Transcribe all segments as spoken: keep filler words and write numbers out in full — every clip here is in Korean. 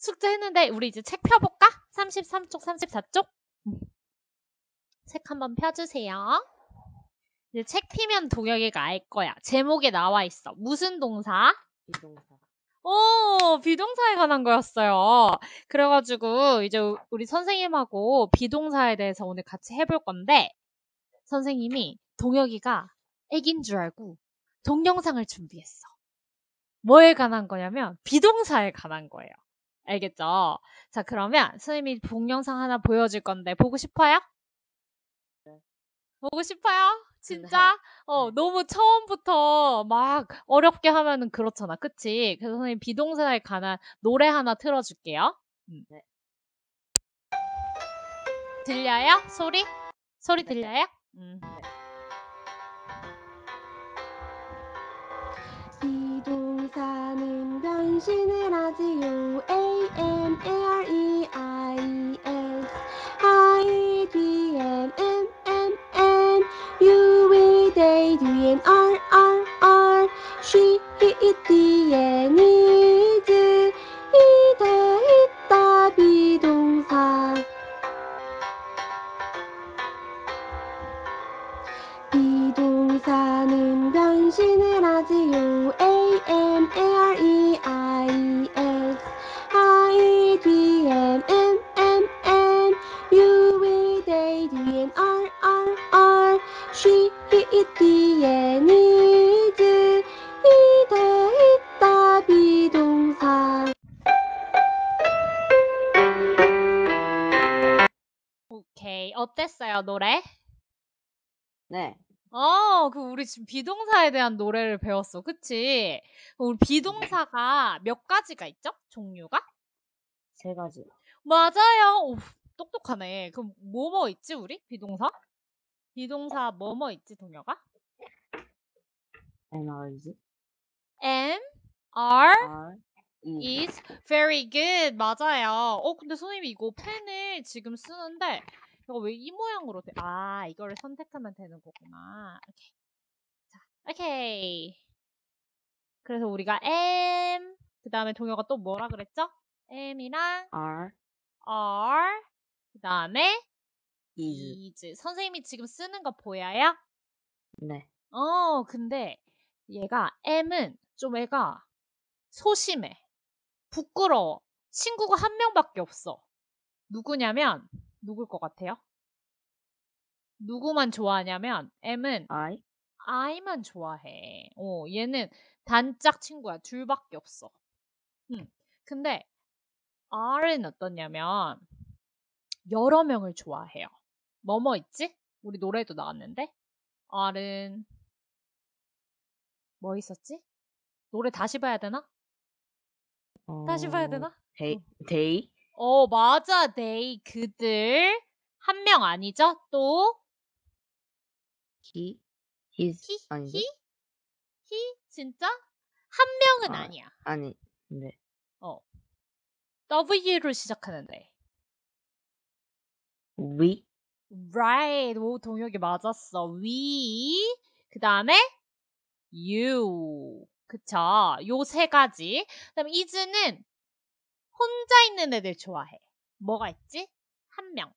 숙제 했는데 우리 이제 책 펴볼까? 삼십삼 쪽, 삼십사 쪽? 책 한번 펴주세요. 이제 책 피면 동혁이가 알 거야. 제목에 나와 있어. 무슨 동사? 비동사. 오, 비동사에 관한 거였어요. 그래가지고 이제 우리 선생님하고 비동사에 대해서 오늘 같이 해볼 건데 선생님이 동혁이가 애기인 줄 알고 동영상을 준비했어. 뭐에 관한 거냐면 비동사에 관한 거예요. 알겠죠? 자, 그러면 선생님이 동영상 하나 보여줄 건데 보고 싶어요? 네. 보고 싶어요? 진짜? 네. 어, 네. 너무 처음부터 막 어렵게 하면은 그렇잖아. 그치? 그래서 선생님 비동사에 관한 노래 하나 틀어줄게요. 음. 네. 들려요? 소리? 소리 네. 들려요? 음. 네. 비동사는 변신을 하지요. A M A R E I E S I D M M M M U V they D N R R R She it D N is 이다 있다 비동사. 비동사는 변신을 하지요. A M A R E I E S I D M M M M U V they D N R R R She it D N is 이다 있다 비동사. 오케이. 어땠어요, 노래? 네. 어, 그 우리 지금 비동사에 대한 노래를 배웠어. 그치? 우리 비동사가 몇 가지가 있죠? 종류가? 세 가지. 맞아요. 오, 똑똑하네. 그럼 뭐뭐 있지, 우리? 비동사? 비동사 뭐뭐 있지, 동혁아? M R is M, R, R E. is very good. 맞아요. 어, 근데 선생님이 이거 펜을 지금 쓰는데 이거 왜 이 모양으로 돼? 아, 이거를 선택하면 되는 거구나. 오케이. 자, 오케이. 그래서 우리가 M, 그 다음에 동혁아 또 뭐라 그랬죠? M이랑 R R, 그 다음에 is. is. 선생님이 지금 쓰는 거 보여요? 네. 어, 근데 얘가 M은 좀 애가 소심해. 부끄러워. 친구가 한 명밖에 없어. 누구냐면 누굴 것 같아요? 누구만 좋아하냐면 M은 I I만 좋아해. 어, 얘는 단짝 친구야. 둘밖에 없어. 음. 근데 R은 어떠냐면 여러 명을 좋아해요. 뭐뭐 있지? 우리 노래도 나왔는데 R은 뭐 있었지? 노래 다시 봐야 되나? 어... 다시 봐야 되나? They 어. They 어, 맞아. they, 그들. 한 명 아니죠? 또 He His he, 아닌데? he? he? 진짜? 한 명은 아, 아니야. 아니. 네. 어. W로 시작하는데. We Right. 오, 동혁이 맞았어. We. 그 다음에 you. 그쵸. 요 세 가지. 그 다음에 is는 혼자 있는 애들 좋아해. 뭐가 있지? 한 명.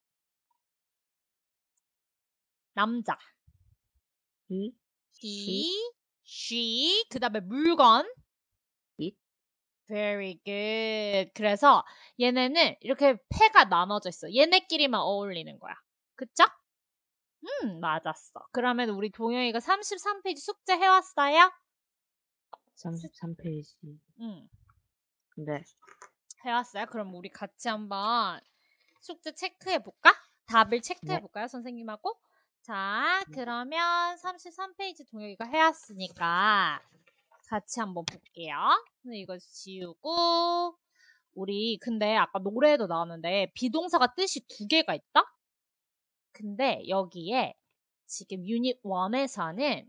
남자. He he, she. 그 다음에 물건. It Very good. 그래서 얘네는 이렇게 패가 나눠져 있어. 얘네끼리만 어울리는 거야. 그쵸? 음, 맞았어. 그러면 우리 동영이가 삼십삼 페이지 숙제 해왔어요? 삼십삼 페이지. 응, 네. 해왔어요? 그럼 우리 같이 한번 숙제 체크해볼까? 답을 체크해볼까요, 선생님하고? 자, 그러면 삼십삼 페이지 동영이가 해왔으니까 같이 한번 볼게요. 이거 지우고 우리 근데 아까 노래에도 나왔는데 비동사가 뜻이 두 개가 있다? 근데 여기에 지금 유닛 일에서는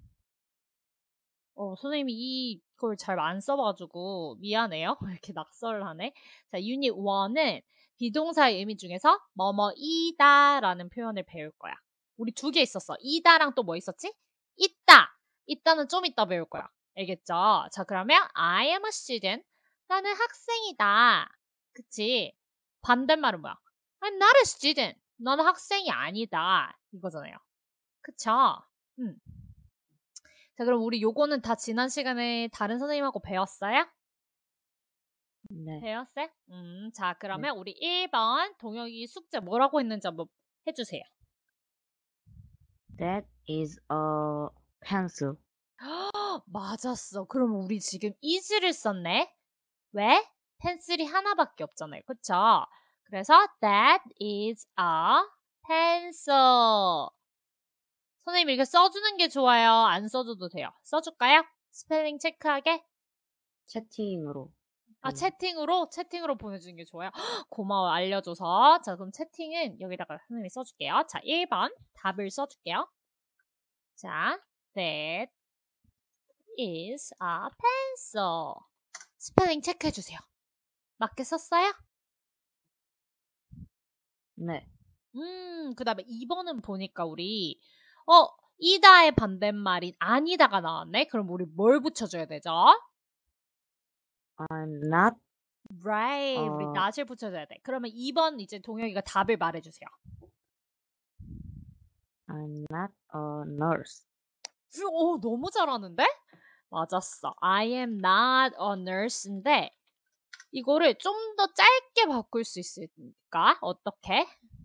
어, 선생님이 이걸 잘 안 써봐가지고 미안해요. 이렇게 낙서를 하네. 자, 유닛 일은 비동사의 의미 중에서 뭐뭐이다 라는 표현을 배울 거야. 우리 두 개 있었어. 이다랑 또 뭐 있었지? 있다. 있다는 좀 이따 배울 거야. 알겠죠? 자, 그러면 I am a student. 나는 학생이다. 그치? 반대말은 뭐야? I'm not a student. 너는 학생이 아니다. 이거잖아요. 그쵸? 음. 자, 그럼 우리 요거는 다 지난 시간에 다른 선생님하고 배웠어요? 네. 배웠어요? 음, 자, 그러면 우리 일 번 동혁이 숙제 뭐라고 했는지 한번 해주세요. That is a pencil. 맞았어. 그럼 우리 지금 is를 썼네? 왜? 펜슬이 하나밖에 없잖아요. 그쵸? 그래서 that is a pencil. 선생님 이렇게 써주는 게 좋아요? 안 써줘도 돼요? 써줄까요? 스펠링 체크하게? 채팅으로. 아, 음. 채팅으로? 채팅으로 보내주는 게 좋아요? 헉, 고마워, 알려줘서. 자, 그럼 채팅은 여기다가 선생님이 써줄게요. 자, 일 번 답을 써줄게요. 자, that is a pencil. 스펠링 체크해주세요. 맞게 썼어요? 네. 음, 그 다음에 이 번은 보니까 우리, 어, 이다의 반대말인 아니다가 나왔네? 그럼 우리 뭘 붙여줘야 되죠? I'm not. Right. 우리 어. not을 붙여줘야 돼. 그러면 이 번 이제 동혁이가 답을 말해주세요. I'm not a nurse. 오, 너무 잘하는데? 맞았어. I am not a nurse인데, 이거를 좀 더 짧게 바꿀 수 있을까? 어떻게?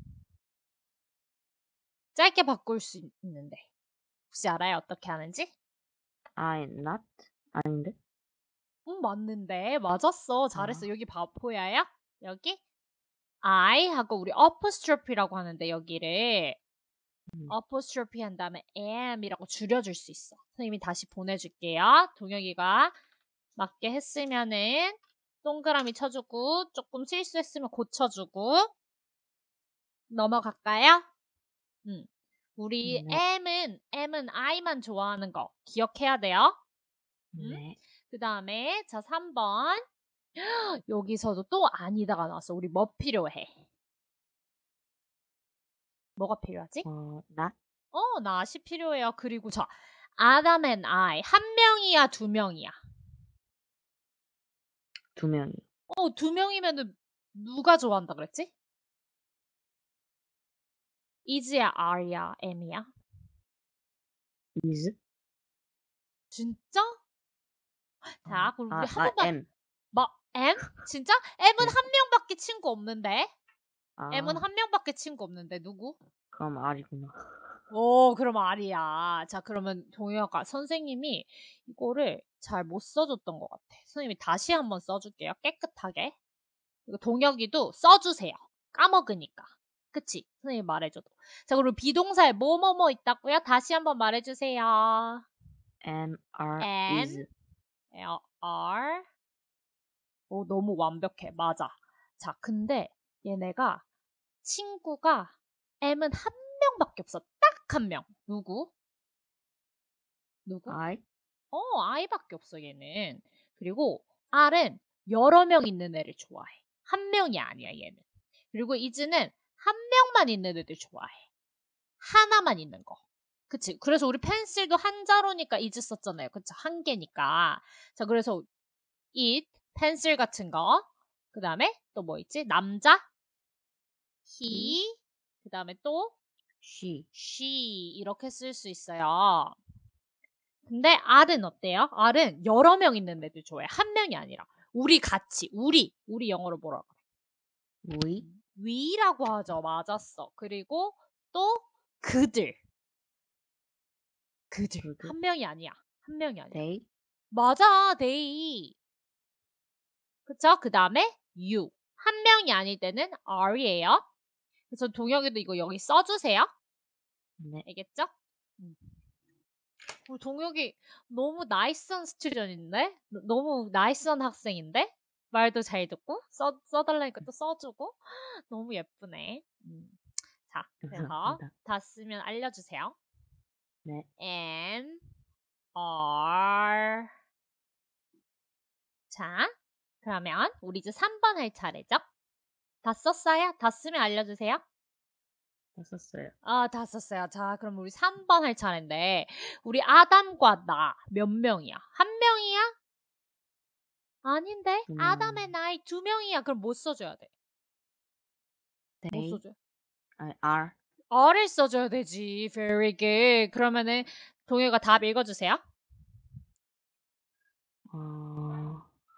짧게 바꿀 수 있는데. 혹시 알아요? 어떻게 하는지? I'm not. 아닌데? 음, 맞는데. 맞았어. 잘했어. 아. 여기 봐, 보여요? 여기? I 하고 우리 apostrophe라고 하는데 여기를 음. apostrophe 한 다음에 am이라고 줄여줄 수 있어. 선생님이 다시 보내줄게요. 동혁이가 맞게 했으면은 동그라미 쳐주고 조금 실수했으면 고쳐주고 넘어갈까요? 음. 우리 네. M은 M은 I만 좋아하는 거 기억해야 돼요. 음? 네. 그 다음에 자 삼 번 여기서도 또 아니다가 나왔어. 우리 뭐 필요해? 뭐가 필요하지? 어, not. 어, not이 필요해요. 그리고 저 Adam and I 한 명이야, 두 명이야? 두 명이. 어, 두 명이면은 누가 좋아한다 그랬지? is야, are야, am이야? is. 진짜? 자, 어, 그럼 아, 우리 한 아, 번만 M. 뭐 M? 진짜? M은 네. 한 명밖에 친구 없는데? M은 아, 한 명밖에 친구 없는데 누구? 그럼 R이구나. 오, 그럼 R이야. 자, 그러면 동혁아 선생님이 이거를 잘 못 써줬던 것 같아. 선생님이 다시 한번 써줄게요. 깨끗하게. 이거 동혁이도 써주세요. 까먹으니까. 그치? 선생님 말해줘도. 자, 그리고 비동사에 뭐뭐뭐 있다고요? 다시 한번 말해주세요. M, R, N, is. L, R. 오, 너무 완벽해. 맞아. 자, 근데 얘네가 친구가 M은 한 명밖에 없어. 딱 한 명. 누구? 누구? I. 어, I밖에 없어, 얘는. 그리고 R은 여러 명 있는 애를 좋아해. 한 명이 아니야, 얘는. 그리고 is는 한 명만 있는 애들 좋아해. 하나만 있는 거. 그치? 그래서 우리 펜슬도 한자로니까 is 썼잖아요. 그치? 한 개니까. 자, 그래서 it, 펜슬 같은 거. 그 다음에 또 뭐 있지? 남자, he, 그 다음에 또 she. she 이렇게 쓸 수 있어요. 근데 R은 어때요? R은 여러 명 있는 애들 좋아해. 한 명이 아니라. 우리 같이, 우리. 우리 영어로 뭐라 그래? we. we라고 하죠. 맞았어. 그리고 또 그들. 그들. 그들. 한 명이 아니야. 한 명이 아니야. they. 맞아. they. 그쵸? 그 다음에 you. 한 명이 아닐 때는 are예요. 그래서 동혁이도 이거 여기 써주세요. 네. 알겠죠? 음. 우리 동혁이 너무 나이스한 스튜던인데? 너무 나이스한 학생인데? 말도 잘 듣고 써, 써달라니까 또 써주고 너무 예쁘네. 음. 자, 그래서 감사합니다. 다 쓰면 알려주세요. 네. N, R. 자, 그러면 우리 이제 삼 번 할 차례죠? 다 썼어요? 다 쓰면 알려주세요. 다 썼어요. 아, 다 썼어요. 자, 그럼 우리 삼 번 할 차례인데 우리 아담과 나 몇 명이야? 한 명이야? 아닌데? 두 아담 명. and I 두 명이야. 그럼 뭐 써줘야 돼? 뭐 They 써줘야 돼? are are를 써줘야 되지. Very good. 그러면은 동요가 답 읽어주세요. 어,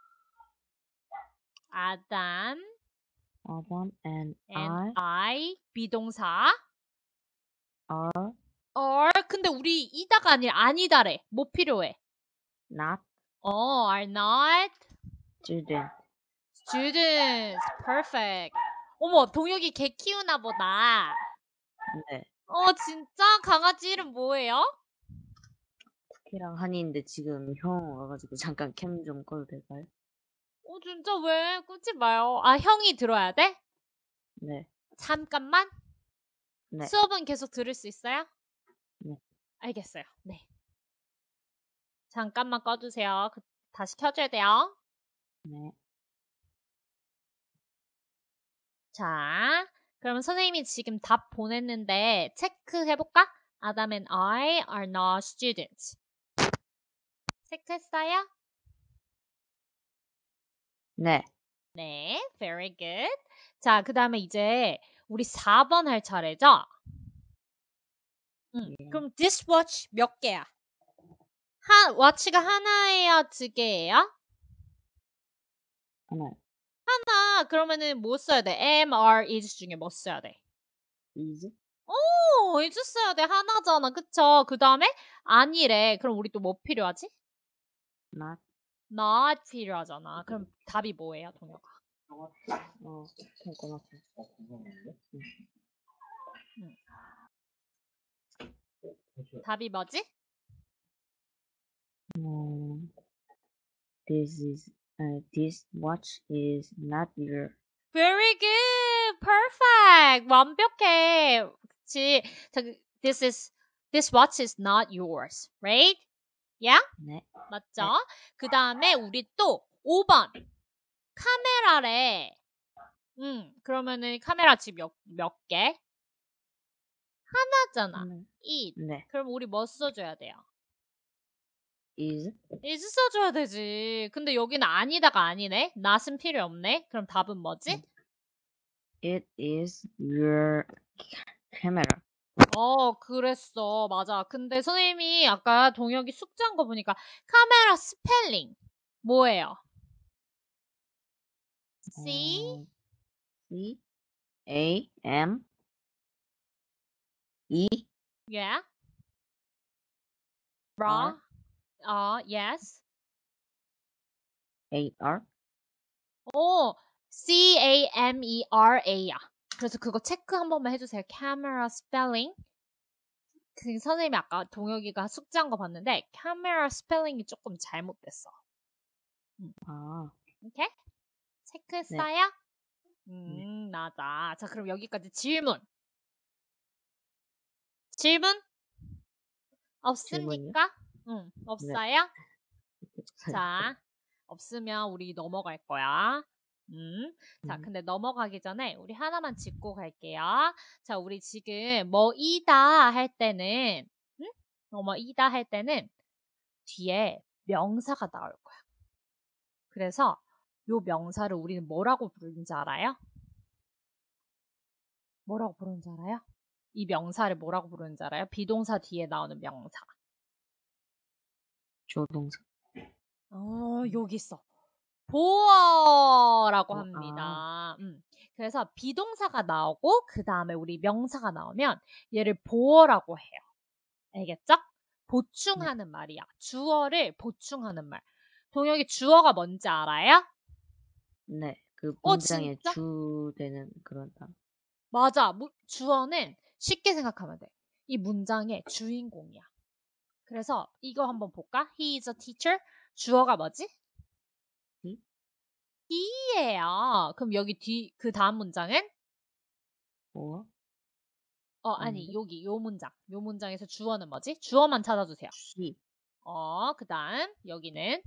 아담 Adam and and I I 비동사 are are 근데 우리 이다가 아니라 아니다래. 뭐 필요해? not 어, are not student. students. Perfect. 어머, 동혁이 개 키우나 보다. 네. 어, 진짜? 강아지 이름 뭐예요? 쿠키랑 한이인데 지금 형 와가지고 잠깐 캠 좀 꺼도 될까요? 어, 진짜 왜? 끊지 마요. 아, 형이 들어야 돼? 네. 잠깐만. 네. 수업은 계속 들을 수 있어요? 네. 알겠어요. 네. 잠깐만 꺼주세요. 그- 다시 켜줘야 돼요. 네. 자, 그럼 선생님이 지금 답 보냈는데 체크해볼까? Adam and I are not students. 체크했어요? 네. 네, very good. 자, 그 다음에 이제 우리 사 번 할 차례죠? 응. 예. 그럼 this watch 몇 개야? 한, watch가 하나예요? 두 개예요? 하나. 하나. 그러면은 뭐 써야 돼? am, are, is 중에 뭐 써야 돼? is 오, is 써야 돼. 하나잖아. 그쵸? 그 다음에 아니래. 그럼 우리 또 뭐 필요하지? not not 필요하잖아. 그럼 답이 뭐예요, 동혁아? 어 잠깐만. 응. 답이 뭐지? 음, this is uh, this watch is not your. Very good. Perfect. 완벽해. 그치? 자, this is this watch is not yours. Right? Yeah? 네. 맞죠? 네. 그 다음에 우리 또 오 번. 카메라래. 음, 그러면은 카메라 집 몇, 몇 개? 하나잖아. 하나. it. 네. 그럼 우리 뭐 써줘야 돼요? is is 써줘야 되지. 근데 여기는 아니다가 아니네. not은 필요 없네. 그럼 답은 뭐지? it is your camera. 어, 그랬어. 맞아. 근데 선생님이 아까 동혁이 숙제한 거 보니까 카메라 스펠링 뭐예요? C, 어, C A M E yeah, R raw, 어, yes. A R. 오, C A M E R A야. 그래서 그거 체크 한 번만 해주세요. 카메라 스펠링. 그 선생님이 아까 동혁이가 숙제한 거 봤는데 카메라 스펠링이 조금 잘못됐어. 아, 오케이? 체크했어요? 음, 맞아. 자, 그럼 여기까지 질문. 질문? 없습니까? 응, 없어요? 자, 없으면 우리 넘어갈 거야. 음, 자, 음. 근데 넘어가기 전에 우리 하나만 짚고 갈게요. 자, 우리 지금 뭐이다 할 때는, 응? 어, 뭐이다 할 때는 뒤에 명사가 나올 거야. 그래서 요 명사를 우리는 뭐라고 부르는지 알아요? 뭐라고 부르는지 알아요? 이 명사를 뭐라고 부르는지 알아요? 비동사 뒤에 나오는 명사. 조동사. 어, 여기 있어. 보어라고 어, 합니다. 음, 그래서 비동사가 나오고 그 다음에 우리 명사가 나오면 얘를 보어라고 해요. 알겠죠? 보충하는 말이야. 주어를 보충하는 말. 동혁이 주어가 뭔지 알아요? 네, 그 어, 문장에 진짜? 주 되는 그런 단어. 맞아. 무- 주어는 쉽게 생각하면 돼. 이 문장의 주인공이야. 그래서 이거 한번 볼까? He is a teacher. 주어가 뭐지? he? he예요. 그럼 여기 뒤, 그 다음 문장은? or 어, 아니, 아닌데? 여기, 요 문장. 요 문장에서 주어는 뭐지? 주어만 찾아주세요. she, 어, 그 다음, 여기는,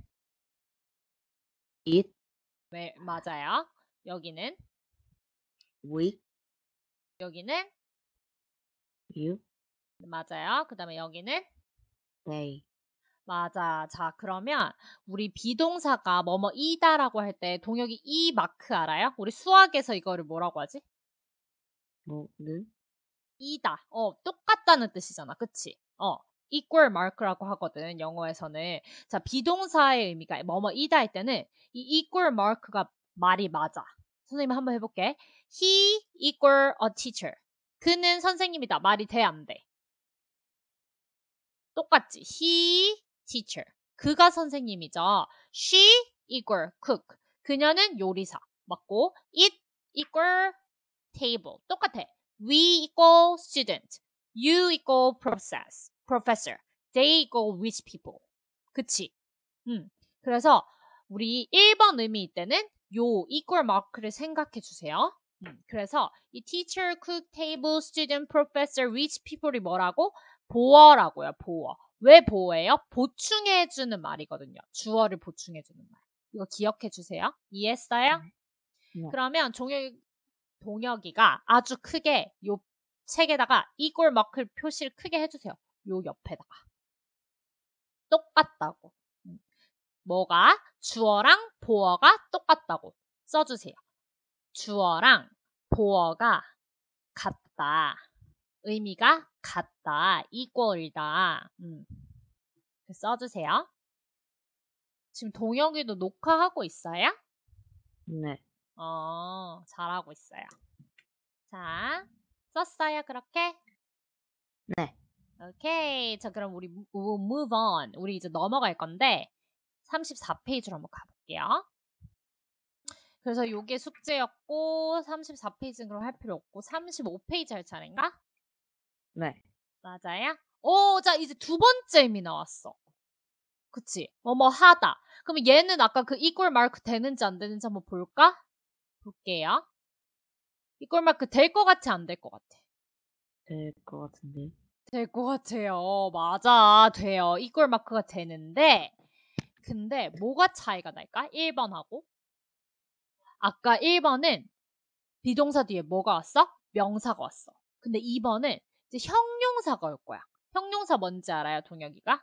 it, 네, 맞아요. 여기는, we, 여기는, you, 맞아요. 그 다음에 여기는, they. 맞아. 자, 그러면 우리 비동사가 뭐뭐 이다라고 할 때 동혁이 이 마크 알아요? 우리 수학에서 이거를 뭐라고 하지? 뭐, 는? 이다. 어, 똑같다는 뜻이잖아. 그치? 어, equal mark라고 하거든, 영어에서는. 자, 비동사의 의미가 뭐뭐 이다 할 때는 이 equal mark가 말이 맞아. 선생님 한번 해볼게. He equal a teacher. 그는 선생님이다. 말이 돼, 안 돼? 똑같지? He teacher. 그가 선생님이죠. She equal cook. 그녀는 요리사. 맞고, it equal table. 똑같아. We equal student. You equal process, professor. They equal rich people. 그치? 음. 그래서 우리 일 번 의미일 때는 요 equal mark를 생각해 주세요. 음. 그래서 이 teacher, cook, table, student, professor, rich people이 뭐라고? 보어라고요. 보어. 왜 보어예요? 보충해 주는 말이거든요. 주어를 보충해 주는 말. 이거 기억해 주세요. 이해했어요? 네. 그러면 종혁 동혁이가 아주 크게 요 책에다가 이꼴 마크 표시를 크게 해주세요. 요 옆에다가. 똑같다고. 음. 뭐가? 주어랑 보어가 똑같다고 써주세요. 주어랑 보어가 같다. 의미가 같다. equal이다. 음. 써주세요. 지금 동혁이도 녹화하고 있어요? 네. 어, 잘하고 있어요. 자, 썼어요, 그렇게? 네. 오케이. 자, 그럼 우리 we'll move on. 우리 이제 넘어갈 건데 삼십사 페이지로 한번 가볼게요. 그래서 요게 숙제였고 삼십사 페이지는 그럼 할 필요 없고 삼십오 페이지 할 차례인가? 네. 맞아요? 오, 자, 이제 두 번째 의미 나왔어. 그치? 뭐뭐 하다. 그럼 얘는 아까 그 equal mark 되는지 안 되는지 한번 볼까? 볼게요. equal mark 될 것 같아, 안 될 것 같아? 될 것 같은데. 될 것 같아요. 맞아. 돼요. equal mark가 되는데 근데 뭐가 차이가 날까? 일 번하고 아까 일 번은 비동사 뒤에 뭐가 왔어? 명사가 왔어. 근데 이 번은 이제 형용사가 올 거야. 형용사 뭔지 알아요, 동혁이가?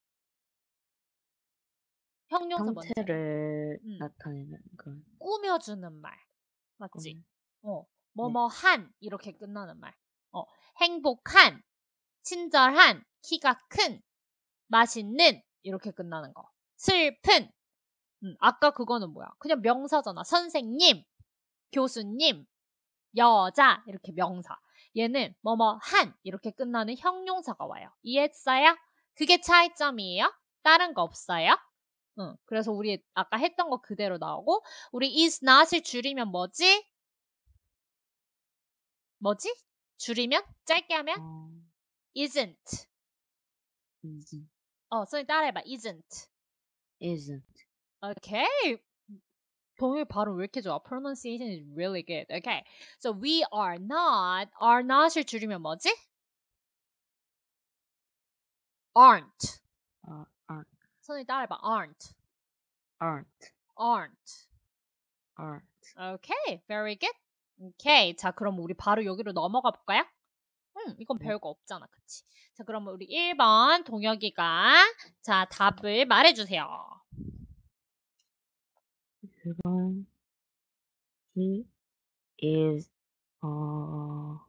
형용사 뭔지 알아요? 형태를 음, 나타내는 그런. 꾸며주는 말. 맞지? 음, 어, 네. 뭐뭐한 이렇게 끝나는 말. 어, 행복한, 친절한, 키가 큰, 맛있는 이렇게 끝나는 거. 슬픈. 음, 아까 그거는 뭐야? 그냥 명사잖아. 선생님, 교수님, 여자 이렇게 명사. 얘는 뭐뭐 한 이렇게 끝나는 형용사가 와요. 이해했어요? 그게 차이점이에요. 다른 거 없어요. 응. 그래서 우리 아까 했던 거 그대로 나오고 우리 is not을 줄이면 뭐지? 뭐지? 줄이면? 짧게 하면? 어, isn't. isn't. 어, 선생님 따라해봐. isn't. isn't. Okay. 동일 발음 왜 이렇게 좋아? Pronunciation is really good. Okay. So we are not. are not을 줄이면 뭐지? aren't. Uh, aren't. 선생님 따라해봐. aren't. aren't. aren't. aren't. Okay. Very good. Okay. 자, 그럼 우리 바로 여기로 넘어가 볼까요? 음, 이건 네. 별거 없잖아. 그치? 자, 그럼 우리 일 번 동혁이가 자, 답을 말해주세요. 그건 he is uh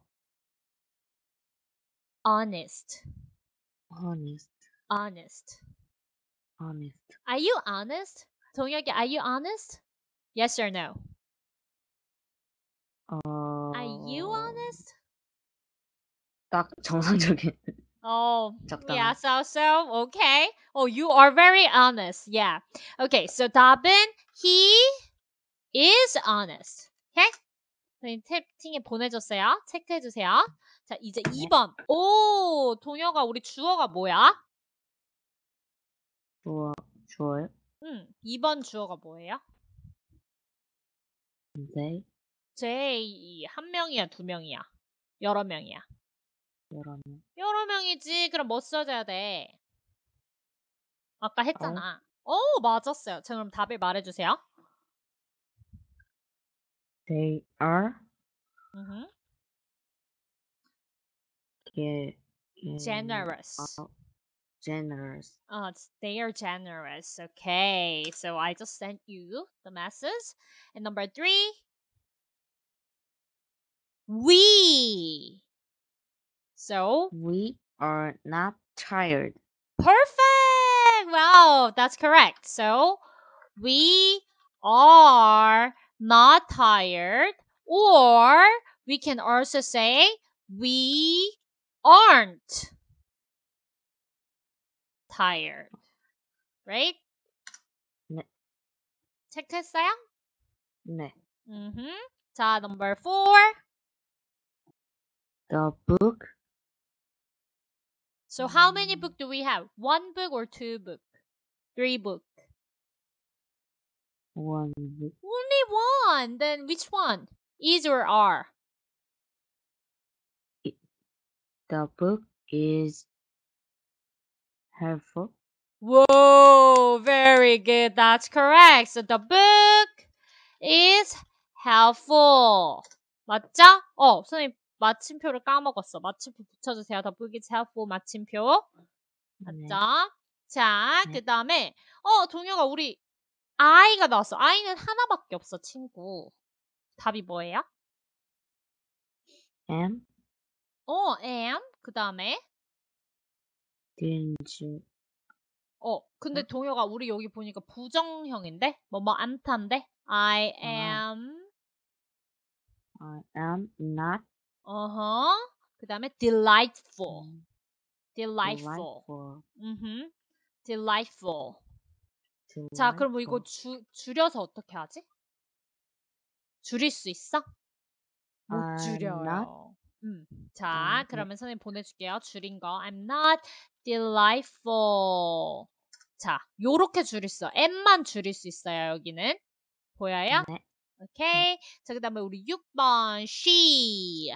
honest. honest. honest. honest. Are you honest? 동혁이, are you honest? Yes or no? 어, Are you honest? 딱 정상적인 Oh, 적당한. yeah, so, so, okay. Oh, you are very honest. Yeah. Okay, so 답은 he is honest. Okay? 저희 채팅에 보내줬어요. 체크해주세요. 자, 이제 네. 이 번. 오, 동혁아, 우리 주어가 뭐야? 주어, 주어요? 음, 이 번 주어가 뭐예요? they, J, 한 명이야, 두 명이야? 여러 명이야? 여러 명. 여러 명이지. 그럼 뭐 써줘야 돼? 아까 are, 했잖아. 오, 맞았어요. 자, 그럼 답을 말해주세요. they are 음흠. 게, 게, generous. are generous. Oh, it's, they are generous. Okay, so I just sent you the message. And number three, we. So, We are not tired. perfect! Wow, that's correct. So, we are not tired, or we can also say we aren't tired. Right? 네, 체크했어요? 네. Mm-hmm. 자, number four. The book. So how many book do we have? One book or two book? Three book. One book. Only one. Then which one? Is or are? The book is helpful. Whoa, very good. That's correct. So the book is helpful. 맞죠? 어, 선생님 마침표를 까먹었어. 마침표 붙여주세요. The book is helpful. 마침표. 네. 맞죠? 자, 네. 그 다음에 어, 동혁아 우리 I가 나왔어. I는 하나밖에 없어, 친구. 답이 뭐예요? Am. 어, am. 그 다음에 Didn't you? 어, 근데 동혁아 우리 여기 보니까 부정형인데? 뭐뭐 않단데? I am I am not 어허. 그 다음에 delightful. mm, delightful. delightful. 음흠. delightful. 자, 그럼 뭐 이거 Delightful. 주, 줄여서 어떻게 하지? 줄일 수 있어? 못 I'm not. 줄여요. 음. 자, 아, 네. 그러면 선생님 보내줄게요. 줄인 거. I'm not delightful. 자, 요렇게 줄일 수 있어. M만 줄일 수 있어요, 여기는. 보여요? 네. 오케이. 자, 그 다음에 우리 육 번, she.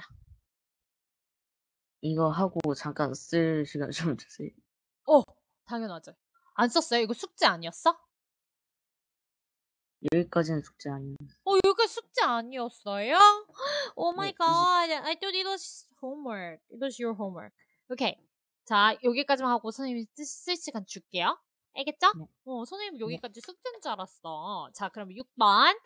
이거 하고 잠깐 쓸 시간 좀 주세요. 어, 당연하죠. 안 썼어요? 이거 숙제 아니었어? 여기까지는 숙제 아니에요. 어, 이거 숙제 아니었어요? Oh my 네, god. I thought it was homework. It was your homework. 오케이. 자, 여기까지만 하고 선생님이 쓰- 쓸 시간 줄게요. 알겠죠? 네. 어, 선생님 네. 여기까지 숙제인 줄 알았어. 자, 그럼 육 번.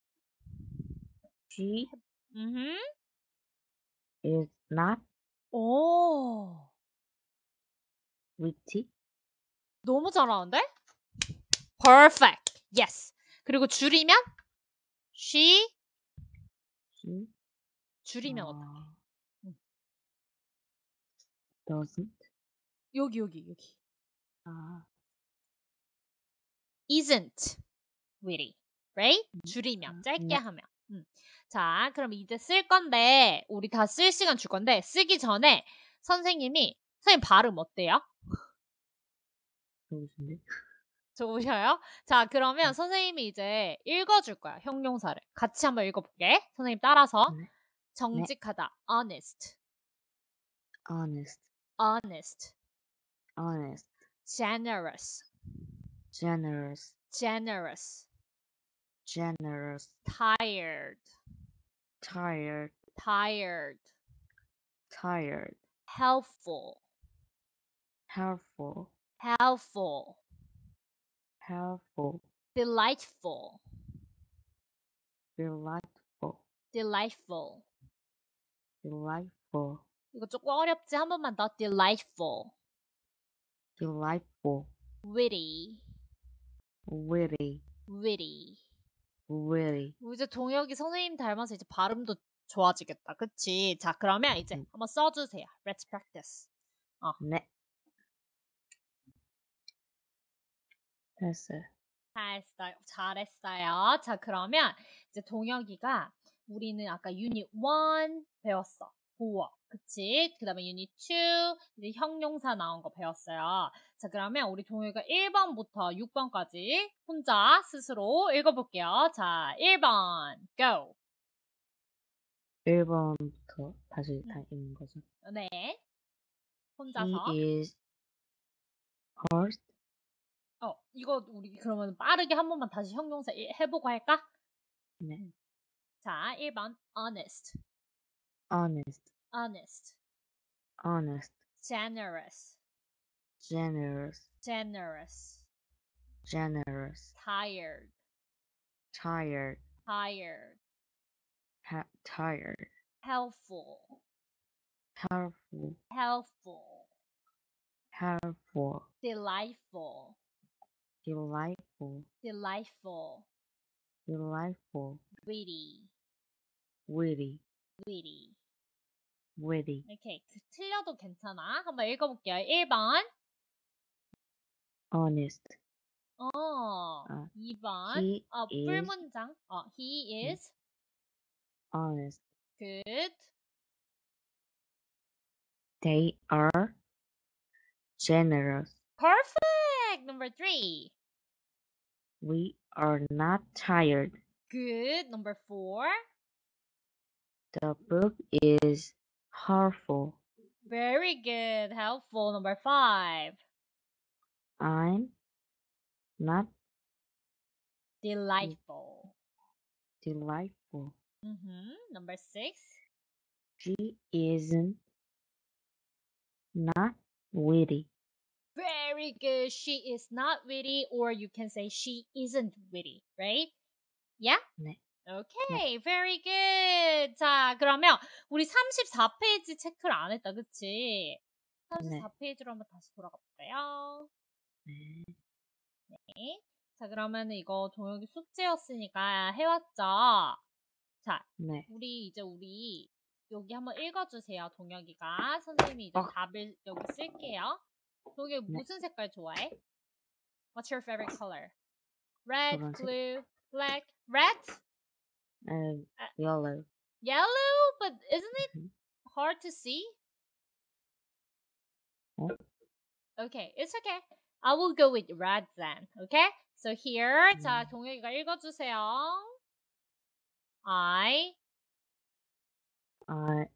She 음. is not 오. witty. 너무 잘하는데? Perfect. Yes. 그리고 줄이면 she She 줄이면 어떡해? 어, 응. doesn't. 여기 여기 여기. 아, isn't witty. Right? 줄이면 아, 짧게 네. 하면. 음. 자, 그럼 이제 쓸 건데 우리 다 쓸 시간 줄 건데 쓰기 전에 선생님이 선생님 발음 어때요? 좋으신데? 좋으셔요? 자, 그러면 네. 선생님이 이제 읽어줄 거야. 형용사를. 같이 한번 읽어볼게. 선생님 따라서. 네. 정직하다. honest. Honest. honest. Honest. generous. Generous. generous. Generous. tired. Tired. tired. Tired. helpful. Helpful. helpful. Helpful. delightful. Delightful. delightful. Delightful. 이거 조금 어렵지? 한 번만 더. delightful. Delightful. witty. Witty. witty. Witty. 이제 동혁이 선생님 닮아서 이제 발음도 좋아지겠다. 그치? 자, 그러면 이제 음. 한번 써주세요. Let's practice. 네. 됐어요. 잘했어요. 잘했어요. 자, 그러면 이제 동혁이가 우리는 아까 유닛 일 배웠어. 보어. 그치? 그 다음에 유닛 이 이제 형용사 나온 거 배웠어요. 자, 그러면 우리 동혁이가 일 번부터 육 번까지 혼자 스스로 읽어볼게요. 자, 일 번. Go. 일 번부터 다시 다 읽는 거죠. 네. 혼자서. He is hurt. 어, 이거 우리 그러면 빠르게 한 번만 다시 형용사 일- 해보고 할까? 네. 자, 일 번. honest. Honest. honest. Honest. generous. generous, generous, generous, tired, tired, tired, ha- tired, helpful, helpful, helpful, helpful, delightful, delightful, delightful, delightful, witty, witty, witty. witty, 이렇게 틀려도 괜찮아. 한번 읽어볼게요. 일 번. honest. 어, 아, 이 번. he 어, is 풀문장. 어, he is honest. good. They are generous. Perfect. Number three. We are not tired. Good. Number four. The book is helpful. Very good. Helpful. Number five. I'm not Delightful. delightful. Mm-hmm. Number six. She isn't not witty. Very good. She is not witty, or you can say she isn't witty, right? Yeah? 네. Okay, very good. 자, 그러면 우리 삼십사 페이지 체크를 안 했다, 그치? 삼십사 페이지로 한번 다시 돌아가 볼까요? 네. 네. 자, 그러면 이거 동영이 숙제였으니까 해왔죠? 자, 네. 우리 이제 우리 여기 한번 읽어주세요, 동혁이가. 선생님이 이제 어. 답을 여기 쓸게요. 동혁이 네. 무슨 색깔 좋아해? What's your favorite color? Red, 노란색. blue, black, red? Uh, yellow. Yellow? But isn't it Mhm. hard to see? 어? Okay, it's okay. I will go with red then. Okay? So here, 음. 자, 동혁이가 읽어주세요. I, I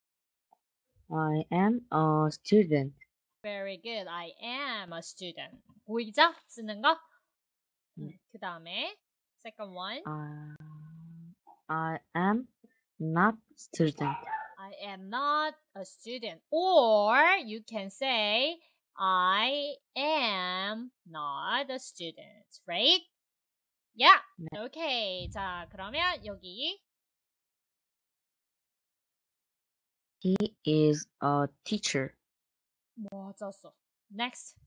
I am a student. very good. I am a student. 보이죠? 쓰는 거? 음, 네. 그 다음에, second one. I I am not student. I am not a student. Or you can say, I am not a student. Right? Yeah. 네. Okay. 자, 그러면 여기. He is a teacher. 맞았어. Next.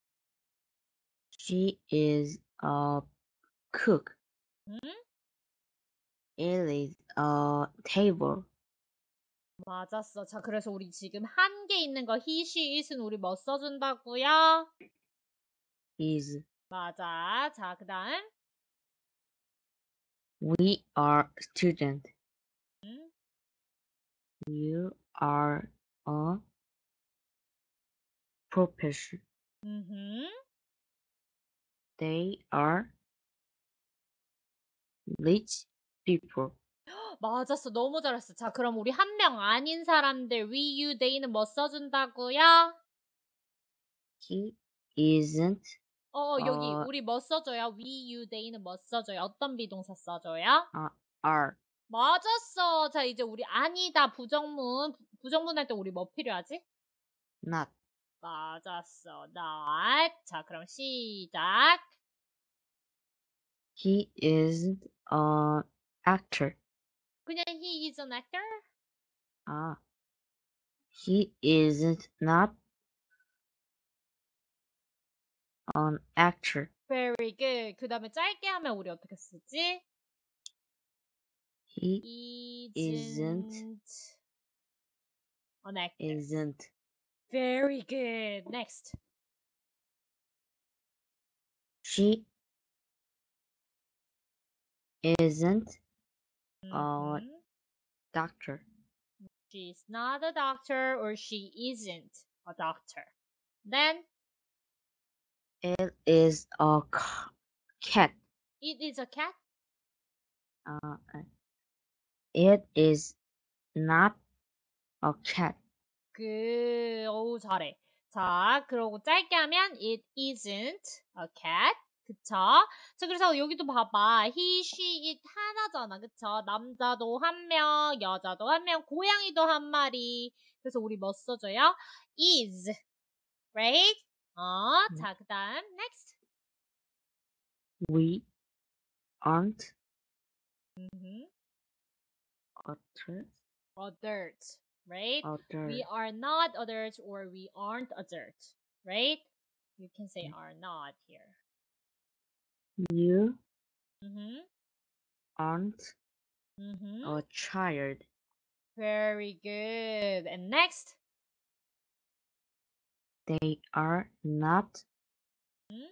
She is a cook. 음? It is a table. 맞았어. 자, 그래서 우리 지금 한 개 있는 거 he, she, it은 우리 뭐 써준다고요? Is 맞아. 자, 그 다음. we are student. 음? You are a professor. 음흠. They are rich people. 맞았어. 너무 잘했어. 자, 그럼 우리 한 명 아닌 사람들 we, you, they는 뭐 써준다고요? He isn't 어, 여기 어, 우리 뭐 써줘요? we, you, they는 뭐 써줘요? 어떤 비동사 써줘요? a are. 맞았어. 자, 이제 우리 아니다 부정문. 부정문 할 때 우리 뭐 필요하지? Not. 맞았어. not. 자, 그럼 시작. He isn't an actor. 그냥 he is an actor? Ah. He isn't not an actor. Very good. 그 다음에 짧게 하면 우리 어떻게 쓰지? He isn't, isn't an actor. isn't Very good. Next. she isn't a Mhm. doctor. She's not a doctor, or she isn't a doctor. Then It is a ca- cat. it is a cat. Uh, it is not a cat. 그, 어우, 잘해. 자, 그러고 짧게 하면 it isn't a cat. 그쵸? 자, 그래서 여기도 봐봐. he, she, it 하나잖아. 그쵸? 남자도 한 명, 여자도 한 명, 고양이도 한 마리. 그래서 우리 뭐 써줘요? is. Right? 어, 네. 자, 그 다음, next. We aren't 음, adults. adults, right? We Adults. are not adults or we aren't adults, right? You can say 네. are not here. You Mm-hmm. aren't Mm-hmm. a child. Very good. And next. They are not Hmm?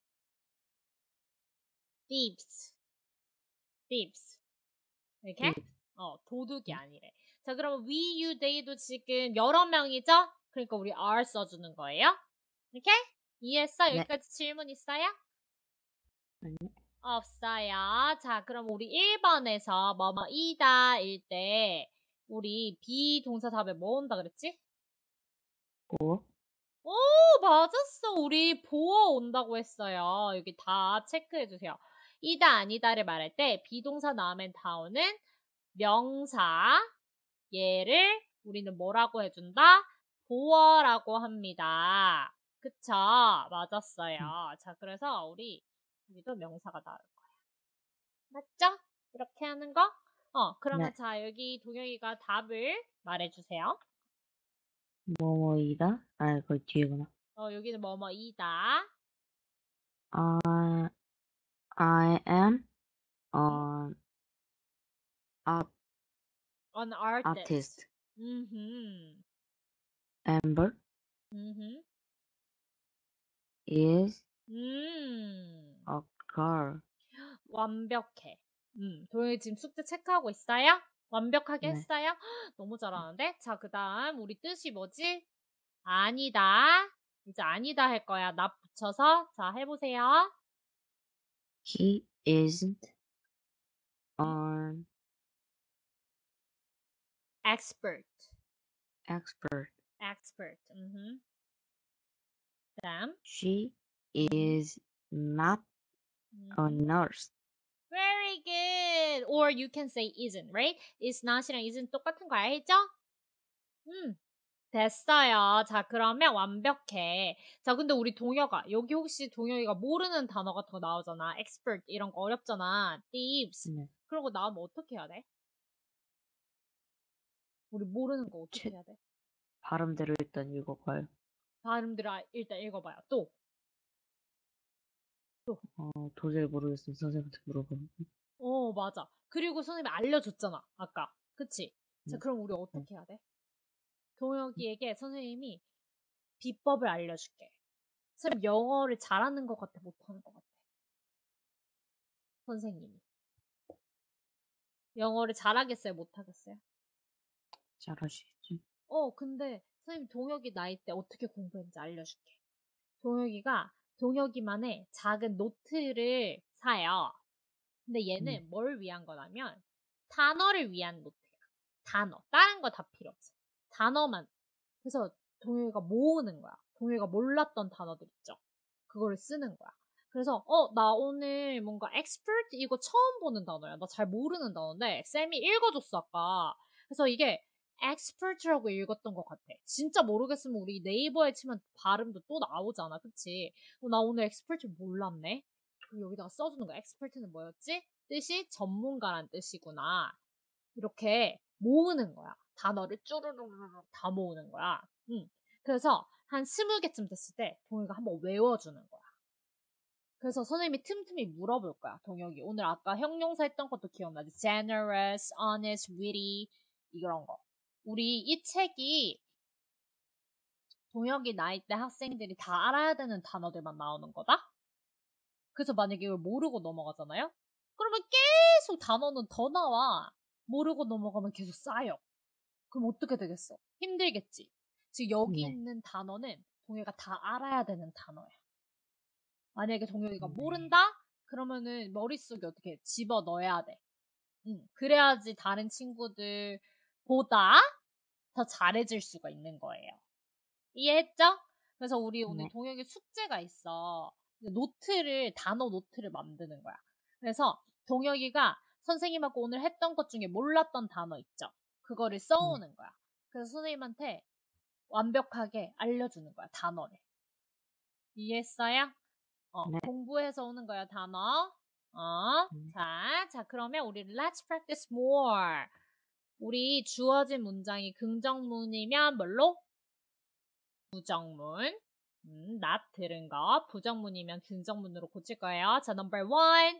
Thieves. Thieves. 이렇게? thieves. 어, 도둑이 네. 아니래. 자, 그럼 we, you, they도 지금 여러 명이죠? 그러니까 우리 are 써주는 거예요. 이렇게? 이해했어? 네. 여기까지 질문 있어요? 아니, 없어요. 자, 그럼 우리 일 번에서 뭐뭐이다 일 때 우리 비동사 다음에 뭐 온다 그랬지? 고, 오, 맞았어. 우리 보어 온다고 했어요. 여기 다 체크해주세요. 이다 아니다를 말할 때 비동사 나오면 다 오는 명사 얘를 우리는 뭐라고 해준다? 보어라고 합니다. 그쵸? 맞았어요. 음, 자, 그래서 우리 여기도 명사가 나올 거야. 맞죠? 이렇게 하는 거? 어, 그러면 네. 자, 여기 동영이가 답을 말해주세요. 뭐뭐이다? 아, 그 뒤에구나. 어, 여기는 뭐뭐이다. I, I am 응? an art, An artist. artist. 음흠. Amber 음흠. is 음. a girl. 완벽해. 음. 도영이 지금 숙제 체크하고 있어요? 완벽하게 네. 했어요? 헉, 너무 잘하는데? 자, 그 다음 우리 뜻이 뭐지? 아니다. 이제 아니다 할 거야. 나 붙여서. 자, 해보세요. He isn't 음? an expert. expert. expert. 음흠. 그 다음. She 음흠. is not a 음흠. nurse. Very good. Or you can say isn't, right? is not이랑 isn't 똑같은 거 알죠? 음, 됐어요. 자, 그러면 완벽해. 자, 근데 우리 동혁아, 여기 혹시 동혁이가 모르는 단어 같은 거 나오잖아. expert 이런 거 어렵잖아. thieves. 네. 그런 거 나오면 어떻게 해야 돼? 우리 모르는 거 어떻게 제 해야 돼? 발음대로 일단 읽어봐요. 발음들 아, 일단 읽어봐요. 또, 또. 어, 도저히 모르겠어요. 선생님한테 물어보면. 어, 맞아. 그리고 선생님이 알려줬잖아. 아까. 그치? 자, 네. 그럼 우리 네. 어떻게 해야 돼? 동혁이에게 선생님이 비법을 알려줄게. 선생님 영어를 잘하는 것 같아, 못하는 것 같아? 선생님이. 영어를 잘하겠어요, 못하겠어요? 잘하시겠지? 어, 근데 선생님 동혁이 나이 때 어떻게 공부했는지 알려줄게. 동혁이가 동혁이만의 작은 노트를 사요. 근데 네. 얘는 뭘 위한 거냐면 단어를 위한 노트야. 단어. 다른 거 다 필요 없어. 단어만. 그래서 동혁이가 모으는 거야. 동혁이가 몰랐던 단어들 있죠. 그거를 쓰는 거야. 그래서 어, 나 오늘 뭔가 expert 이거 처음 보는 단어야. 나 잘 모르는 단어인데 쌤이 읽어줬어 아까. 그래서 이게 expert라고 읽었던 것 같아. 진짜 모르겠으면 우리 네이버에 치면 발음도 또 나오잖아. 그치? 어, 나 오늘 expert 몰랐네. 그리고 여기다가 써주는 거야. expert는 뭐였지? 뜻이 전문가란 뜻이구나. 이렇게 모으는 거야. 단어를 쭈르르르 다 모으는 거야. 응. 그래서 한 스무 개쯤 됐을 때 동혁이가 한번 외워주는 거야. 그래서 선생님이 틈틈이 물어볼 거야. 동혁이 오늘 아까 형용사 했던 것도 기억나지? generous, honest, witty 이런 거. 우리 이 책이 동혁이 나이 때 학생들이 다 알아야 되는 단어들만 나오는 거다? 그래서 만약에 이걸 모르고 넘어가잖아요? 그러면 계속 단어는 더 나와. 모르고 넘어가면 계속 쌓여. 그럼 어떻게 되겠어? 힘들겠지? 지금 여기 네. 있는 단어는 동혁이가 다 알아야 되는 단어야. 만약에 동혁이가 네. 모른다? 그러면은 머릿속에 어떻게 집어 넣어야 돼. 응. 그래야지 다른 친구들보다 더 잘해줄 수가 있는 거예요. 이해했죠? 그래서 우리 오늘 네. 동혁이 숙제가 있어. 노트를, 단어 노트를 만드는 거야. 그래서 동혁이가 선생님하고 오늘 했던 것 중에 몰랐던 단어 있죠? 그거를 네. 써오는 거야. 그래서 선생님한테 완벽하게 알려주는 거야, 단어를. 이해했어요? 어, 네. 공부해서 오는 거야, 단어. 어, 네. 자, 자, 그러면 우리 let's practice more. 우리 주어진 문장이 긍정문이면 뭘로? 부정문. 음, not 들은 거. 부정문이면 긍정문으로 고칠 거예요. 자, number one.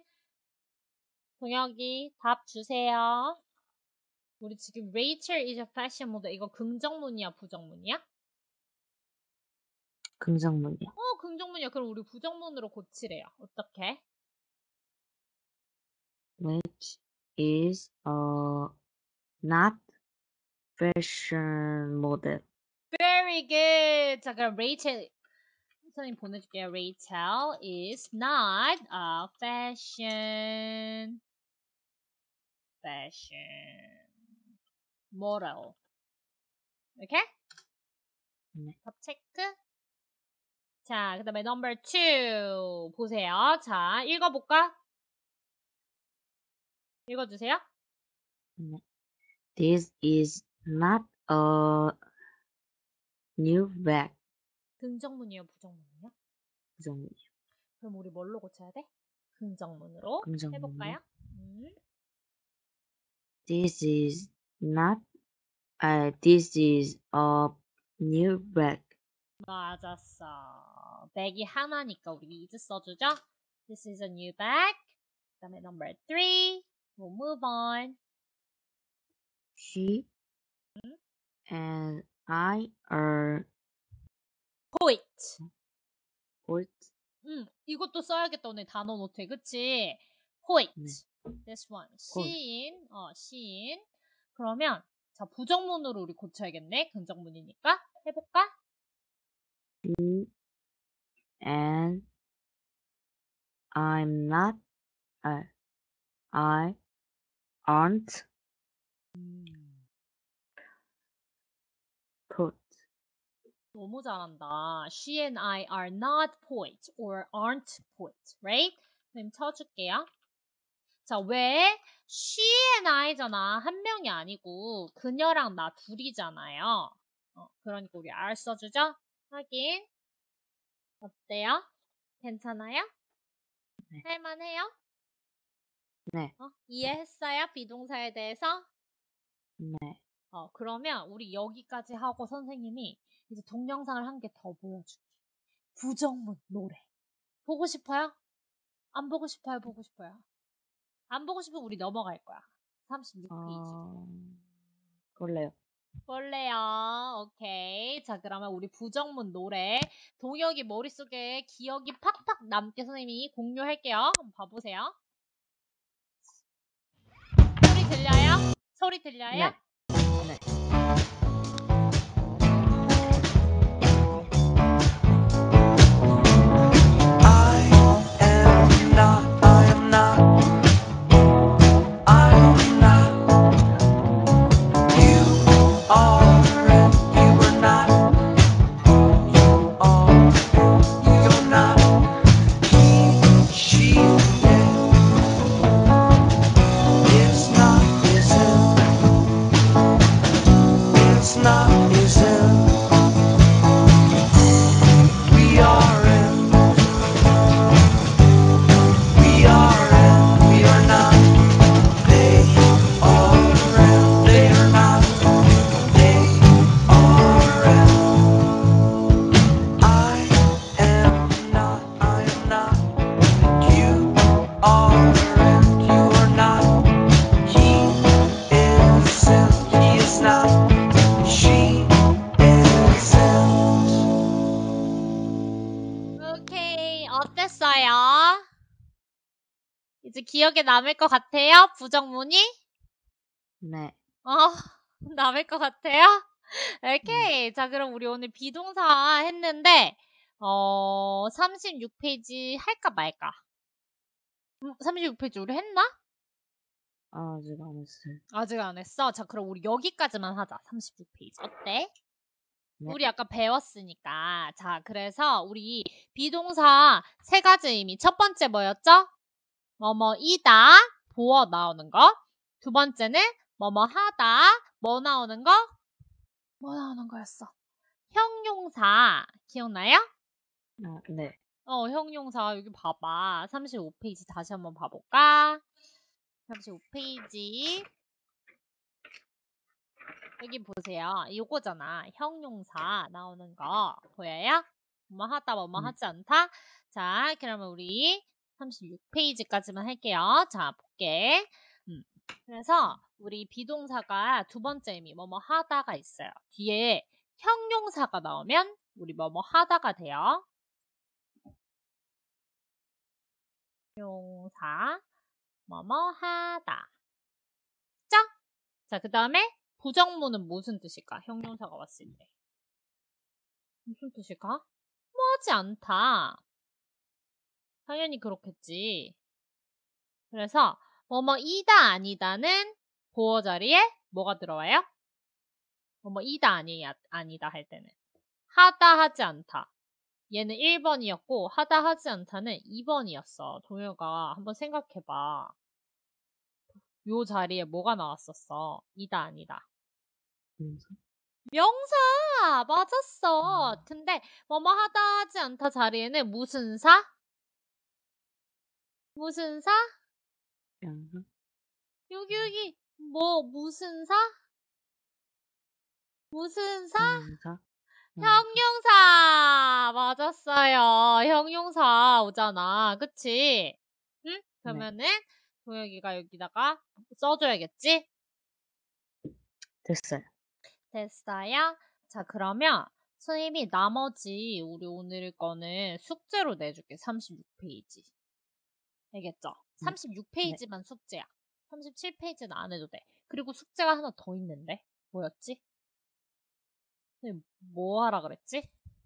동혁이 답 주세요. 우리 지금 Rachel is a fashion model. 이거 긍정문이야, 부정문이야? 긍정문이요. 어, 긍정문이야. 그럼 우리 부정문으로 고치래요. 어떻게? Which is a not fashion model. Very good. 자, 그럼 Rachel 선생님 보내줄게요. Rachel is not a fashion fashion model. 오케이? 네. 답 체크. 자, 그 다음에 number two 보세요. 자, 읽어볼까? 읽어주세요. 네. This is not a new bag. 긍정문이에요, 부정문이에요? 부정문이요. 그럼 우리 뭘로 고쳐야 돼? 긍정문으로 긍정문으로. 해볼까요? 음. This is not. Uh, this is a new bag. 맞았어. 백이 하나니까 우리 is 써주죠? This is a new bag. 그 다음에 number three. We'll move on. She and I are Poet. poet. 음, 이것도 써야겠다. 오늘 단어 노트에. 그치? Poet. 네. This one. Poet. 시인. 어, 시인. 그러면 자, 부정문으로 우리 고쳐야겠네. 긍정문이니까. 해볼까? She and I'm not. Uh, I aren't poet. 너무 잘한다. She and I are not poets or aren't poets, right? 선생님 쳐줄게요. 자, 왜? She and I잖아. 한 명이 아니고 그녀랑 나 둘이잖아요. 어, 그러니까 우리 are 써주죠? 확인. 어때요? 괜찮아요? 네. 할만해요? 네. 어, 이해했어요? 비동사에 대해서? 네. 어, 그러면 우리 여기까지 하고 선생님이 이제 동영상을 한 개 더 보여줄게. 부정문 노래. 보고 싶어요? 안 보고 싶어요? 보고 싶어요? 안 보고 싶으면 우리 넘어갈 거야. 삼십육 페이지. 어... 볼래요. 볼래요? 오케이. 자, 그러면 우리 부정문 노래. 동혁이 머릿속에 기억이 팍팍 남게 선생님이 공유할게요. 한번 봐보세요. 소리 들려요? 소리 들려요? 네. 네. I am not, I am not, I am not, you are and you are not, you are, you're not, he, she, it, it's not, isn't, it's not, isn't, we are in. We are and we are not. They are and they are not. They are and I am not. I am not. You are and you are not. He isn't. He is not. She isn't. 오케이. 어땠어요? 이제 기억에 남을 것 같아요? 부정문이? 네. 어, 남을 것 같아요? 오케이. 자, 그럼 우리 오늘 비동사 했는데, 어, 삼십육 페이지 할까 말까? 음, 삼십육 페이지 우리 했나? 아직 안 했어요. 아직 안 했어? 자, 그럼 우리 여기까지만 하자. 삼십육 페이지. 어때? 네. 우리 아까 배웠으니까. 자, 그래서 우리 비동사 세 가지 의미. 첫 번째 뭐였죠? 뭐뭐이다, 보어 나오는 거. 두 번째는 뭐뭐 하다, 뭐 나오는 거? 뭐 나오는 거였어? 형용사. 기억나요? 아, 네. 어, 형용사 여기 봐봐. 삼십오 페이지 다시 한번 봐볼까? 삼십오 페이지. 여기 보세요. 요거잖아. 형용사 나오는 거. 보여요? 뭐뭐 하다, 뭐뭐 네. 하지 않다. 자, 그러면 우리 삼십육 페이지까지만 할게요. 자, 볼게. 음. 그래서 우리 비동사가 두 번째 의미 뭐뭐 하다가 있어요. 뒤에 형용사가 나오면 우리 뭐뭐 하다가 돼요. 형용사 뭐뭐 하다. 죠? 자, 그 다음에 부정문은 무슨 뜻일까? 형용사가 왔을 때. 무슨 뜻일까? 뭐 하지 않다. 당연히 그렇겠지. 그래서 뭐뭐 이다 아니다는 보어 자리에 뭐가 들어와요? 뭐뭐 이다 아니, 아니다 할 때는 하다 하지 않다. 얘는 일 번이었고 하다 하지 않다는 이 번이었어. 동혁아 한번 생각해봐. 요 자리에 뭐가 나왔었어? 이다 아니다. 명사? 명사! 맞았어. 음. 근데 뭐뭐 하다 하지 않다 자리에는 무슨 사? 무슨 사? 명사? 여기 여기 뭐 무슨 사? 무슨 사? 형용사? 형용사! 맞았어요. 형용사 오잖아. 그치? 응? 네. 그러면은 동혁이가 여기다가 써줘야겠지? 됐어요. 됐어요? 자, 그러면 선생님이 나머지 우리 오늘 거는 숙제로 내줄게. 삼십육 페이지. 알겠죠? 네. 삼십육 페이지만 숙제야. 삼십칠 페이지는 안 해도 돼. 그리고 숙제가 하나 더 있는데 뭐였지? 선생님 뭐 하라 그랬지?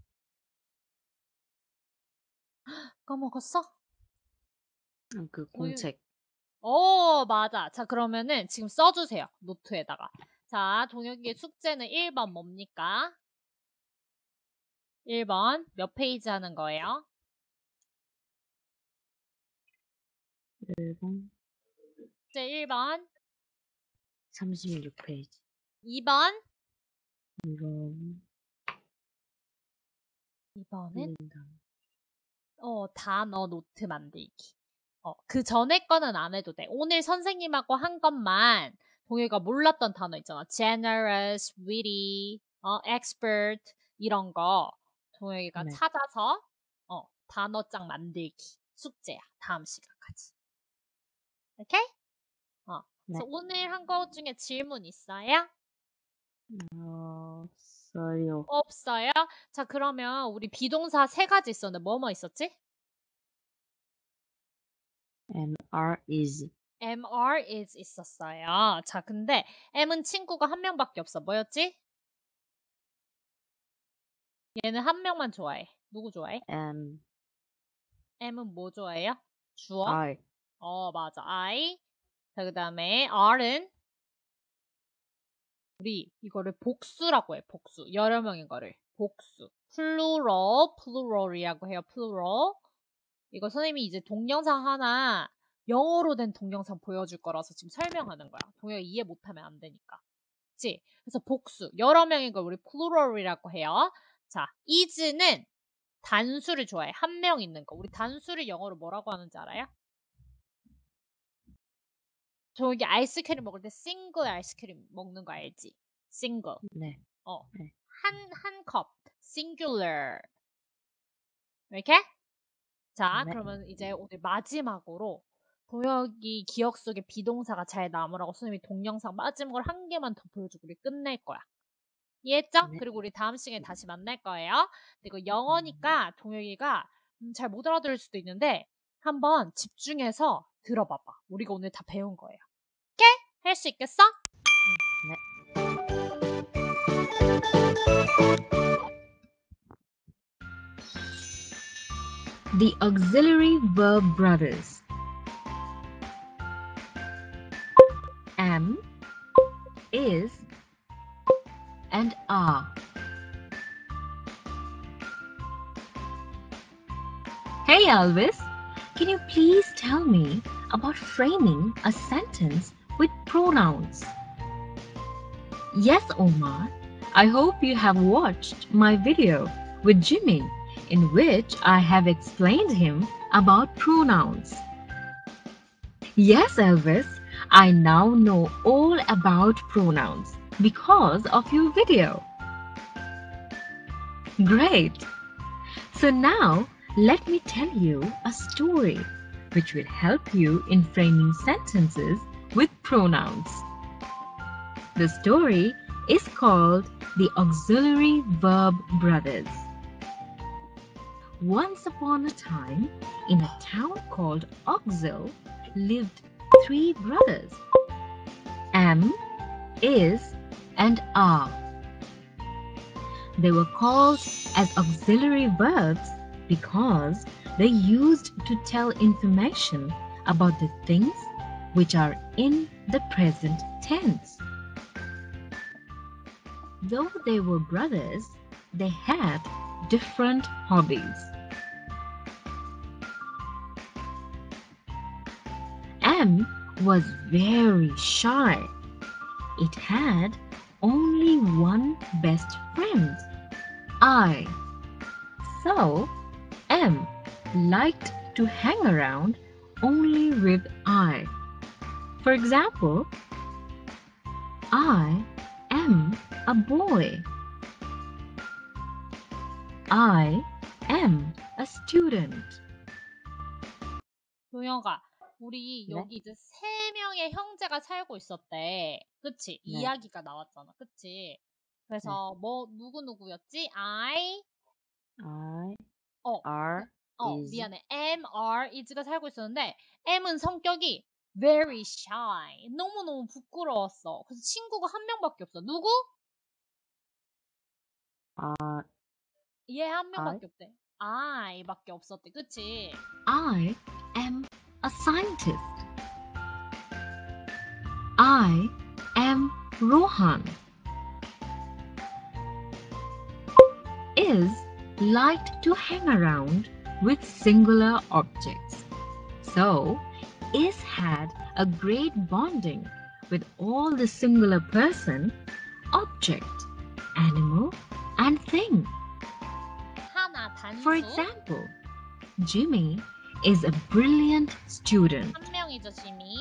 까먹었어? 아, 그 공책. 오, 맞아. 자, 그러면은 지금 써주세요. 노트에다가. 자, 동혁이의 숙제는 일 번 뭡니까? 일 번 몇 페이지 하는 거예요? 일 번 숙제 일 번, 삼십육 페이지. 이 번, 이 번 이 번은 틀린다. 어, 단어 노트 만들기. 어, 그 전에 거는 안 해도 돼. 오늘 선생님하고 한 것만 동혁이가 몰랐던 단어 있잖아. generous, witty, 어, expert 이런 거 동혁이가 네. 찾아서 어, 단어장 만들기 숙제야. 다음 시간까지. 오케이? 어. 네. 그래서 오늘 한 거 중에 질문 있어요? 어, 써요. 없어요? 자, 그러면 우리 비동사 세 가지 있었는데 뭐 뭐 있었지? am, are, is. am, are, is 있었어요. 자, 근데 am은 친구가 한 명밖에 없어. 뭐였지? 얘는 한 명만 좋아해. 누구 좋아해? am, am은 뭐 좋아해요? 주어? are. 어, 맞아. I. 자, 그 다음에 are은 우리 이거를 복수라고 해. 복수. 여러 명인 거를. 복수. plural, plural이라고 해요. plural. 이거 선생님이 이제 동영상 하나 영어로 된 동영상 보여줄 거라서 지금 설명하는 거야. 동영상 이해 못하면 안 되니까. 그치? 그래서 복수. 여러 명인 걸 우리 plural이라고 해요. 자, is는 단수를 좋아해. 한 명 있는 거. 우리 단수를 영어로 뭐라고 하는지 알아요? 저기 아이스크림 먹을 때 싱글 아이스크림 먹는 거 알지? 싱글. 네. 어. 네. 한, 한 컵. singular. 이렇게? 자, 네. 그러면 이제 오늘 마지막으로 동혁이 기억 속에 비동사가 잘 남으라고 선생님이 동영상 마지막으로 한 개만 더 보여주고 우리 끝낼 거야. 이해했죠? 네. 그리고 우리 다음 시간에 다시 만날 거예요. 그리고 영어니까 동혁이가 음, 잘 못 알아들을 수도 있는데 한번 집중해서 들어봐봐. 우리가 오늘 다 배운 거예요. 오케이? 할 수 있겠어? 네. The auxiliary verb brothers. Am, is, and are. Hey Elvis, can you please tell me about framing a sentence with pronouns? Yes, Omar. I hope you have watched my video with Jimmy in which I have explained him about pronouns. Yes, Elvis, I now know all about pronouns because of your video. Great! So now let me tell you a story which will help you in framing sentences with pronouns. The story is called The Auxiliary Verb Brothers. Once upon a time, in a town called Auxil, lived three brothers, am, is, and are. They were called as auxiliary verbs because they used to tell information about the things which are in the present tense. Though they were brothers, they had different hobbies. M was very shy. It had only one best friend, I. So, M liked to hang around only with I. For example, I am a boy. I am a student. 도영아, 우리 네? 여기 이제 세 명의 형제가 살고 있었대. 그치? 네. 이야기가 나왔잖아. 그치? 그래서 뭐 누구누구였지? I, I, 어, R, 어, is, 미안해. M, R, is가 살고 있었는데 M은 성격이 very shy. 너무너무 부끄러웠어. 그래서 친구가 한 명밖에 없어. 누구? 아, 얘 한 I, 명밖에 없대. I밖에 없었대. 그치? I am a scientist. I am Rohan. Is liked to hang around with singular objects. So, is had a great bonding with all the singular person, object, animal, and thing. 하나, 단수. For example, Jimmy is a brilliant student. 한 명이죠, 지미.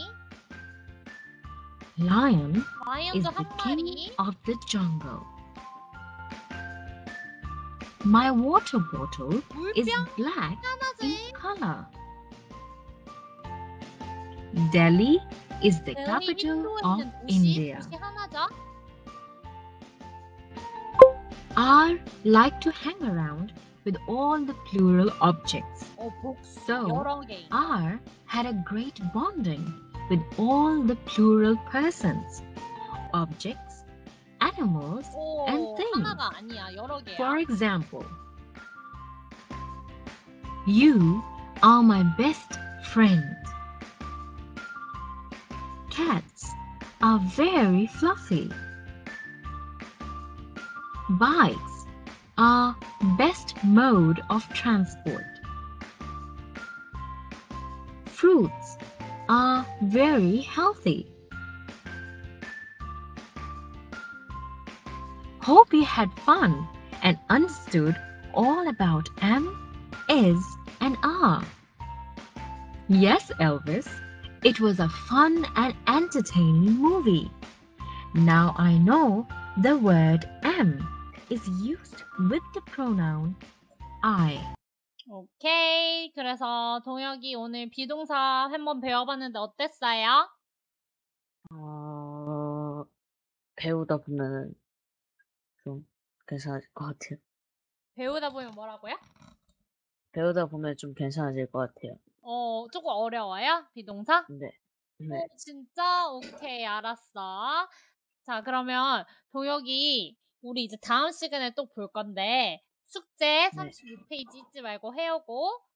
Lion is 라이언도 the 한 king 마리. of the jungle. My water bottle is 물병 black in 하나지. color. Delhi is the 델리 capital 인도에 of 있는 도시. India. 도시 하나죠. Are like to hang around with all the plural objects. 어, 복수. So, 여러 개. R had a great bonding with all the plural persons, objects, animals, and 오, things. 하나가 아니야. 여러 개야. For example, you are my best friend. Cats are very fluffy. Bikes are best mode of transport. Fruits are very healthy. Hope you had fun and understood all about am, is, and are. Yes, Elvis, it was a fun and entertaining movie. Now I know the word am is used with the pronoun I. 오케이. 그래서 동혁이 오늘 비동사 한번 배워봤는데 어땠어요? 어, 배우다 보면은 좀 괜찮아질 것 같아요. 배우다 보면 뭐라고요? 배우다 보면 좀 괜찮아질 것 같아요. 어, 조금 어려워요? 비동사? 네. 네. 어, 진짜? 오케이, 알았어. 자, 그러면 동혁이 우리 이제 다음 시간에 또 볼 건데 숙제 삼십육 페이지 잊지 말고 해오고